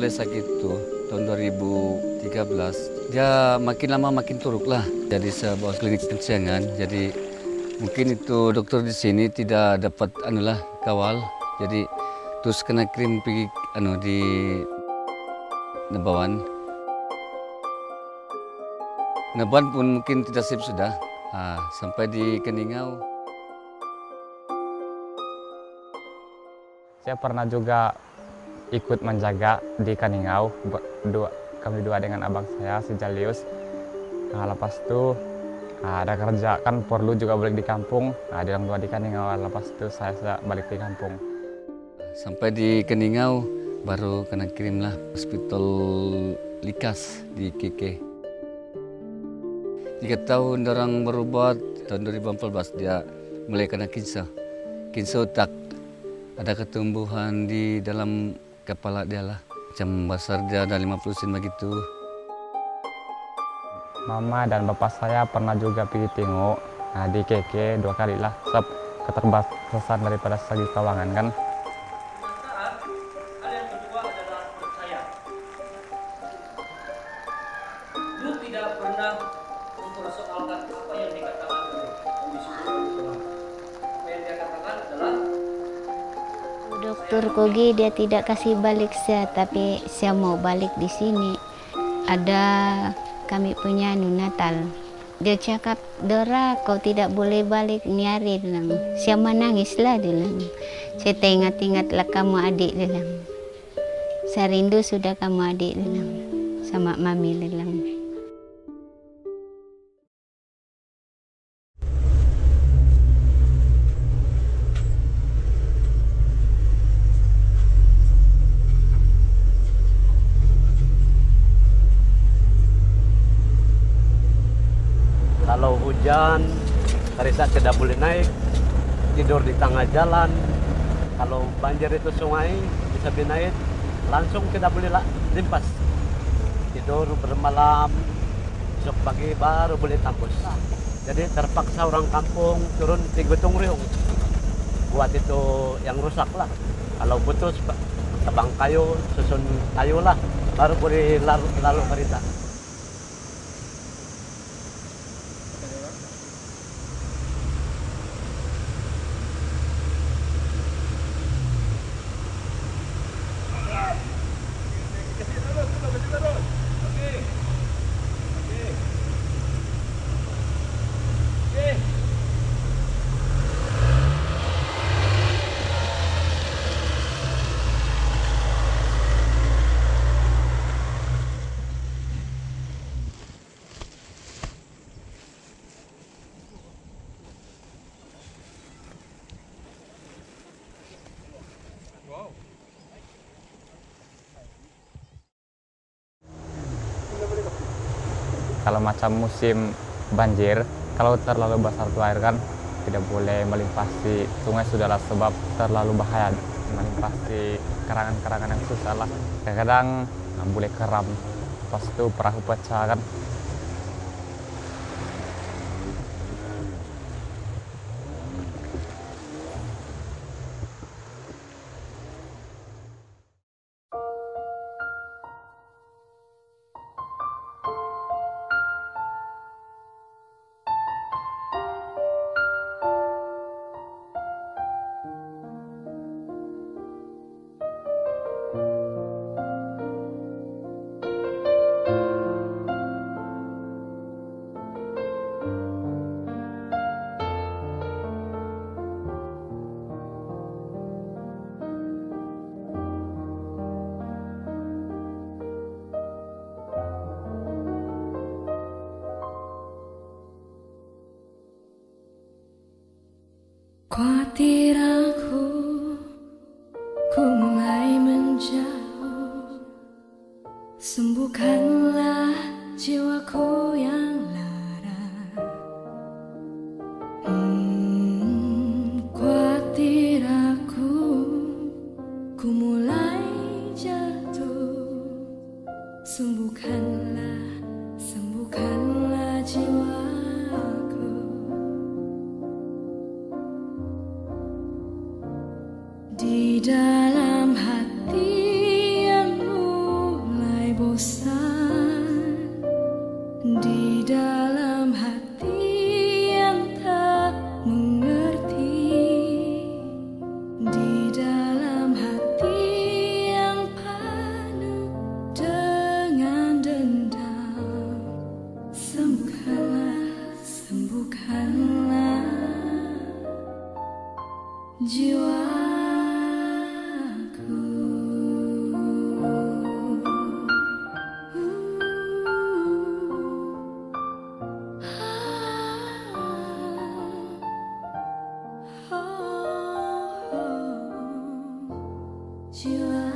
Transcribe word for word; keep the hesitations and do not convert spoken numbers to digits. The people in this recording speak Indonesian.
mulai sakit itu tahun dua ribu tiga belas, dia makin lama makin turuk lah. Jadi sebuah klinik kesayangan. Jadi mungkin itu dokter di sini tidak dapat anulah kawal. Jadi terus kena kirim pergi anu di Nebawan. Nebawan pun mungkin tidak sip sudah. Nah, sampai di Keningau. Saya pernah juga ikut menjaga di Keningau, berdua, kami dua dengan abang saya, si Jalius. Nah, lepas itu nah, ada kerja, kan perlu juga balik di kampung. Nah, di orang dua di Keningau, lepas itu saya, saya balik di kampung. Sampai di Keningau, baru kena kirimlah hospital Likas di K K. Tiga tahun orang berobat, tahun dua ribu empat belas dia mulai kena kinsa. Kinsa otak, ada ketumbuhan di dalam kepala dia lah. Macam besar dia ada lima puluh sen begitu. Mama dan bapak saya pernah juga pergi tengok nah, di K K dua kali lah. Sebab keterbatasan daripada segi keuangan kan. Ada yang kedua adalah percaya. Lu tidak pernah mempersoalkan apa yang dikatakan oleh komisi Tuhan. Apa yang dia katakan adalah Dokter Kogi dia tidak kasih balik saya, tapi saya mau balik di sini. Ada kami punya anu Natal. Dia cakap, Dora kau tidak boleh balik niari dalam. Saya menangislah dalam. Saya ingat-ingatlah kamu adik dalam. Saya rindu sudah kamu adik dalam. Sama mami dalam. Kalau hujan, Karisa tidak boleh naik, tidur di tengah jalan. Kalau banjir itu sungai, bisa naik, langsung tidak boleh limpas. Tidur bermalam, besok pagi baru boleh tembus. Jadi terpaksa orang kampung turun di Gutung Riung. Buat itu yang rusak lah. Kalau putus, tebang kayu, susun kayu lah, baru boleh lalu, lalu Karisa. Kalau macam musim banjir, kalau terlalu besar tuh air kan tidak boleh melimpasi sungai sudahlah, sebab terlalu bahaya melimpasi karangan-karangan yang susah lah. Kadang-kadang nah, boleh keram, pas itu perahu pecah kan. Khawatir aku, ku mulai menjauh. Sembuhkanlah jiwaku yang lara. Hmm, khawatir aku, ku mulai jatuh. Sembuhkanlah, sembuhkanlah jiwaku. Di dalam hati yang jiwaku. Jiwa